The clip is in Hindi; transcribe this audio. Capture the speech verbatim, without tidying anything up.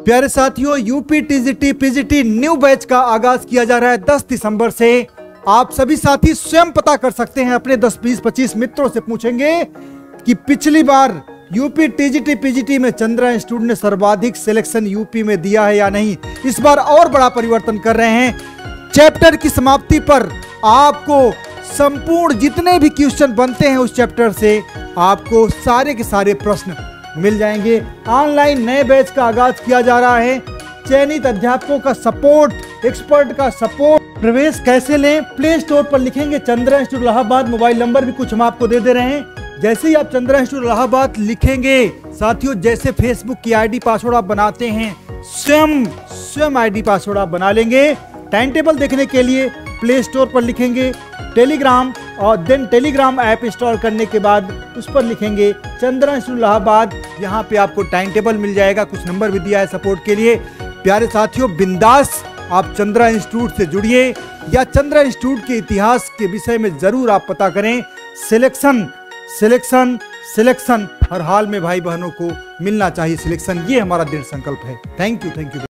प्यारे साथियों, UP TGT PGT new batch का आगाज किया जा रहा है दस दिसंबर से। आप सभी साथी स्वयं पता कर सकते हैं, अपने दस बीस पच्चीस मित्रों से पूछेंगे कि पिछली बार यूपी टीजीटी पीजीटी में चंद्रा इंस्टीट्यूट ने सर्वाधिक सिलेक्शन यूपी में दिया है या नहीं। इस बार और बड़ा परिवर्तन कर रहे हैं। चैप्टर की समाप्ति पर आपको संपूर्ण जितने भी क्वेश्चन बनते हैं उस चैप्टर से आपको सारे के सारे प्रश्न मिल जाएंगे। ऑनलाइन नए बैच का आगाज किया जा रहा है। चयनित अध्यापकों का सपोर्ट, एक्सपर्ट का सपोर्ट। प्रवेश कैसे लें? प्ले स्टोर पर लिखेंगे Chandra institute Allahabad. Mobile number भी कुछ हम आपको दे दे रहे हैं। जैसे ही आप चंद्रा इंस्टीट्यूट इलाहाबाद लिखेंगे, साथियों जैसे फेसबुक की आईडी पासवर्ड आप बनाते हैं, स्वयं स्वयं आईडी पासवर्ड आप बना लेंगे। टाइम टेबल देखने के लिए प्ले स्टोर पर लिखेंगे टेलीग्राम और देन टेलीग्राम ऐप इंस्टॉल करने के बाद उस पर लिखेंगे चंद्रा इंस्टीट्यूट इलाहाबाद। यहाँ पे आपको टाइम टेबल मिल जाएगा, कुछ नंबर भी दिया है सपोर्ट के लिए। प्यारे साथियों, बिंदास आप चंद्रा इंस्टीट्यूट से जुड़िए या चंद्रा इंस्टीट्यूट के इतिहास के विषय में जरूर आप पता करें। सिलेक्शन सिलेक्शन सिलेक्शन हर हाल में भाई बहनों को मिलना चाहिए सिलेक्शन, ये हमारा दृढ़ संकल्प है। Thank you thank you.